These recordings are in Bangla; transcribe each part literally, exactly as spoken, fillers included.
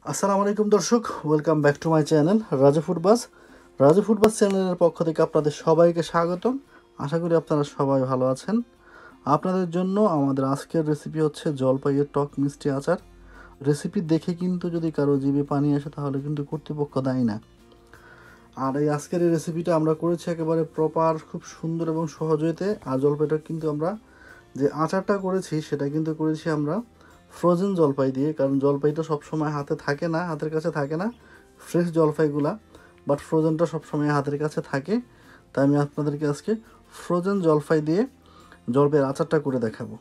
আসসালামু আলাইকুম দর্শক, welcome back to my channel Raju food bus. Raju food bus চ্যানেলের পক্ষ থেকে আপনাদের সবাইকে স্বাগতম। আশা করি আপনারা সবাই ভালো আছেন। আপনাদের জন্য আমাদের আজকের রেসিপি হচ্ছে জলপাইয়ের টক মিষ্টি আচার। রেসিপি দেখে কিন্তু যদি কারো জিভে পানি আসে তাহলে কিন্তু কর্তৃপক্ষ দায়ী না। আর এই আজকের এই রেসিপিটা আমরা করেছি একেবারে প্রপার, খুব সুন্দর এবং সহজ হইতে। আর জলপাইটা কিন্তু আমরা যে আচারটা করেছি সেটা কিন্তু করেছি আমরা ফ্রোজেন জলপাই দিয়ে, কারণ জলপাইটা সবসময় হাতে থাকে না, হাতের কাছে থাকে না ফ্রেশ জলপাইগুলা, বাট ফ্রোজেনটা সবসময় হাতের কাছে থাকে। তাই আমি আপনাদেরকে আজকে ফ্রোজেন জলপাই দিয়ে জলপাইয়ের আচারটা করে দেখাবো।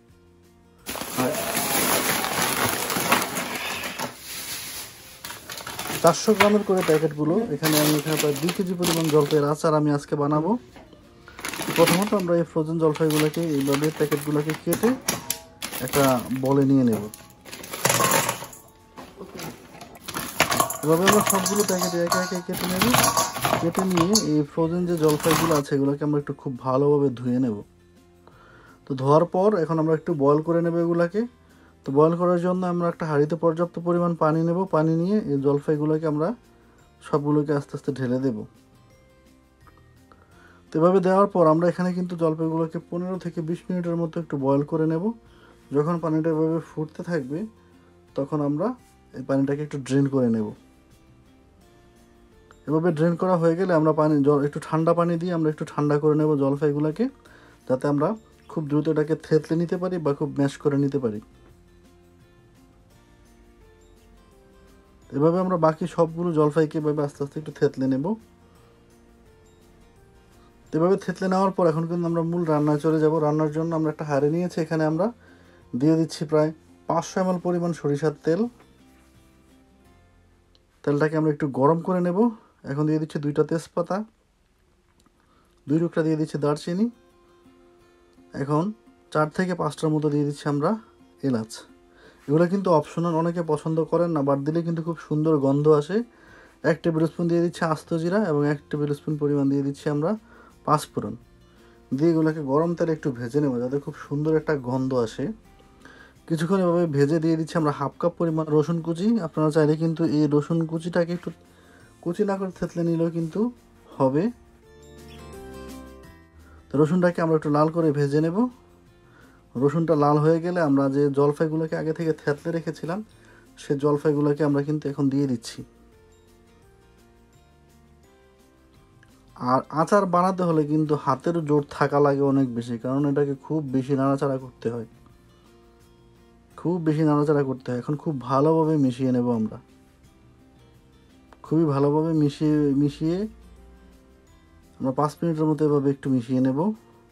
চারশো গ্রামের করে প্যাকেটগুলো, এখানে আমি এখানে প্রায় দুই কেজি পরিমাণ জলপাইয়ের আচার আমি আজকে বানাবো। প্রথমত আমরা এই ফ্রোজেন জলপাইগুলোকে এইভাবে প্যাকেটগুলোকে কেটে একটা বলে নিয়ে নেব। এভাবে আমরা সবগুলো প্যাকেটে একে একে কেটে নেব। কেটে নিয়ে এই ফ্রোজেন যে জলপাইগুলো আছে এগুলোকে আমরা একটু খুব ভালোভাবে ধুয়ে নেব। তো ধোয়ার পর এখন আমরা একটু বয়ল করে নেব এগুলাকে। তো বয়ল করার জন্য আমরা একটা হাঁড়িতে পর্যাপ্ত পরিমাণ পানি নেব। পানি নিয়ে এই জলপাইগুলোকে আমরা সবগুলোকে আস্তে আস্তে ঢেলে দেব। তো এভাবে দেওয়ার পর আমরা এখানে কিন্তু জলপাইগুলোকে পনেরো থেকে বিশ মিনিটের মতো একটু বয়ল করে নেব। যখন পানিটা এভাবে ফুটতে থাকবে তখন আমরা এই পানিটাকে একটু ড্রেন করে নেব। এভাবে ড্রেন করা হয়ে গেলে আমরা পানি জল একটু ঠান্ডা পানি দিয়ে আমরা একটু ঠান্ডা করে নেব জলপাইগুলোকে, যাতে আমরা খুব দ্রুত এটাকে থেতলে নিতে পারি বা খুব ম্যাশ করে নিতে পারি। এভাবে আমরা বাকি সবগুলো জলপাইকে এভাবে আস্তে আস্তে একটু থেতলে নেব। এভাবে থেতলে নেওয়ার পর এখন কিন্তু আমরা মূল রান্নায় চলে যাব। রান্নার জন্য আমরা একটা হাঁড়ি নিয়েছি, এখানে আমরা দিয়ে দিচ্ছি প্রায় পাঁচশো এম এল পরিমাণ সরিষার তেল। তেলটাকে আমরা একটু গরম করে নেব। এখন দিয়ে দিচ্ছি দুইটা তেজপাতা, দুই টুকরা দিয়ে দিচ্ছি দারচিনি, এখন চার থেকে পাঁচটার মতো দিয়ে দিচ্ছি আমরা এলাচ। এগুলো কিন্তু অপশনাল, অনেকে পছন্দ করেন না, বাট দিলে কিন্তু খুব সুন্দর গন্ধ আসে। এক টেবিল স্পুন দিয়ে দিচ্ছি আস্ত জিরা এবং এক টেবিল স্পুন পরিমাণ দিয়ে দিচ্ছি আমরা পাঁচফোড়ন। দিয়ে এগুলোকে গরম তেলে একটু ভেজে নেব যাতে খুব সুন্দর একটা গন্ধ আসে। কিছুক্ষণ এভাবে ভেজে দিয়ে দিচ্ছি আমরা হাফ কাপ পরিমাণ রসুন কুচি। আপনারা চাইলে কিন্তু এই রসুন কুচিটাকে একটু কুচি না করে থেতলে নিলেও কিন্তু হবে। তো রসুনটাকে আমরা একটু লাল করে ভেজে নেব। রসুনটা লাল হয়ে গেলে আমরা যে জলপাইগুলোকে আগে থেকে থেতলে রেখেছিলাম সে জলপাইগুলোকে আমরা কিন্তু এখন দিয়ে দিচ্ছি। আর আচার বানাতে হলে কিন্তু হাতের জোর থাকা লাগে অনেক বেশি, কারণ এটাকে খুব বেশি নাড়াচাড়া করতে হয়, খুব বেশি নাড়াচাড়া করতে হয়। এখন খুব ভালোভাবে মিশিয়ে নেব আমরা, খুবই ভালোভাবে মিশিয়ে মিশিয়ে আমরা পাঁচ মিনিটের মতো এভাবে একটু মিশিয়ে নেব।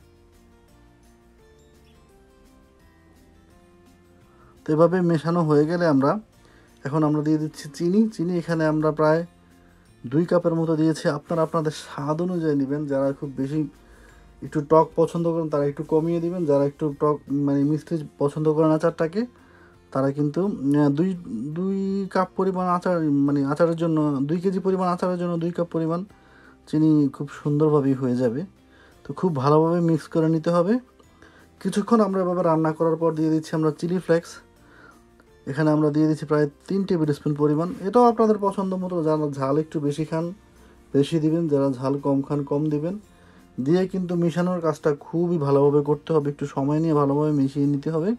তো এভাবে মেশানো হয়ে গেলে আমরা এখন আমরা দিয়ে দিচ্ছি চিনি। চিনি এখানে আমরা প্রায় দুই কাপের মতো দিয়েছি। আপনারা আপনাদের স্বাদ অনুযায়ী নেবেন। যারা খুব বেশি একটু টক পছন্দ করেন তারা একটু কমিয়ে দিবেন, যারা একটু টক মানে মিষ্টি পছন্দ করেন আচারটাকে তারা কিন্তু দুই দুই কাপ পরিমাণ আচার মানে আচারের জন্য দুই কেজি পরিমাণ আচারের জন্য দুই কাপ পরিমাণ চিনি খুব সুন্দরভাবেই হয়ে যাবে। তো খুব ভালোভাবে মিক্স করে নিতে হবে। কিছুক্ষণ আমরা এভাবে রান্না করার পর দিয়ে দিচ্ছি আমরা চিলি ফ্লেক্স। এখানে আমরা দিয়ে দিচ্ছি প্রায় তিন টেবিল স্পুন পরিমাণ। এটাও আপনাদের পছন্দ মতো, যারা ঝাল একটু বেশি খান বেশি দিবেন, যারা ঝাল কম খান কম দিবেন। দিয়ে কিন্তু মিশানোর কাজটা খুবই ভালোভাবে করতে হবে, একটু সময় নিয়ে ভালোভাবে মিশিয়ে নিতে হবে।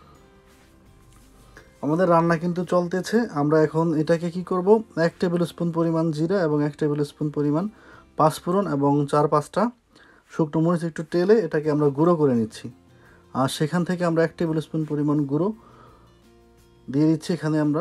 আমাদের রান্না কিন্তু চলতেছে। আমরা এখন এটাকে কি করব, এক টেবিল স্পুন পরিমাণ জিরা এবং এক টেবিল স্পুন পরিমাণ পাঁচফোড়ন এবং চার পাঁচটা শুকনো মরিচ একটু তেলে এটাকে আমরা গুঁড়ো করে নিচ্ছি। আর সেখান থেকে আমরা এক টেবিল স্পুন পরিমাণ গুঁড়ো দিয়ে দিচ্ছি এখানে আমরা,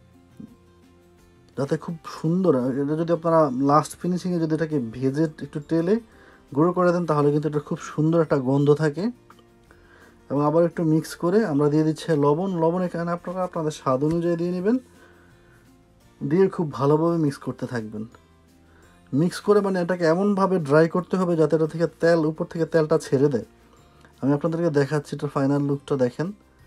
যাতে খুব সুন্দর এটা যদি আপনারা লাস্ট ফিনিশিংয়ে যদি এটাকে ভেজে একটু তেলে গুঁড়ো করে দেন তাহলে কিন্তু এটা খুব সুন্দর একটা গন্ধ থাকে। এবং আবার একটু মিক্স করে আমরা দিয়ে দিচ্ছি লবণ। লবণ এখানে আপনারা আপনাদের স্বাদ অনুযায়ী দিয়ে নেবেন। দিয়ে খুব ভালোভাবে মিক্স করতে থাকবেন। মিক্স করে মানে এটাকে এমনভাবে ড্রাই করতে হবে যাতে এটা থেকে তেল উপর থেকে তেলটা ছেড়ে দেয়। আমি আপনাদেরকে দেখাচ্ছি, এটা ফাইনাল লুকটা দেখেন।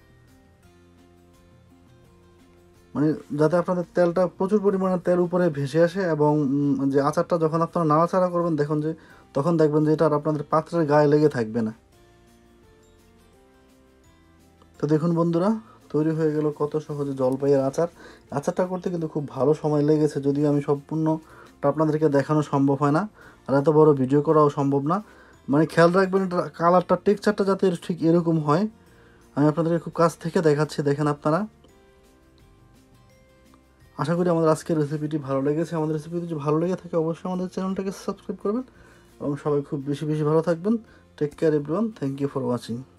মানে যাতে আপনাদের তেলটা প্রচুর পরিমাণে তেল উপরে ভেসে আসে এবং যে আচারটা যখন আপনারা নাড়াচাড়া করবেন দেখুন যে তখন দেখবেন যে এটা আর আপনাদের পাত্রের গায়ে লেগে থাকবে না। তো দেখুন বন্ধুরা, তো তৈরি হয়ে গেল কত সহজে জলপাইয়ের আচার। আচারটা করতে কিন্তু খুব ভালো সময় লেগেছে, যদিও আমি সম্পূর্ণটা আপনাদেরকে দেখানো সম্ভব হয় না, আর এত বড় ভিডিও করাও সম্ভব না। মানে খেয়াল রাখবেন এটা কালারটা, টেক্সচারটা যাতে ঠিক এরকম হয়। আমি আপনাদেরকে খুব কাছ থেকে দেখাচ্ছি, দেখেন আপনারা। আশা করি আমাদের আজকের রেসিপিটি ভালো লেগেছে। আমাদের রেসিপি যদি ভালো লেগে থাকে অবশ্যই আমাদের চ্যানেলটাকে সাবস্ক্রাইব করবেন এবং সবাই খুব বেশি বেশি ভালো থাকবেন। Take care everyone, thank you for watching.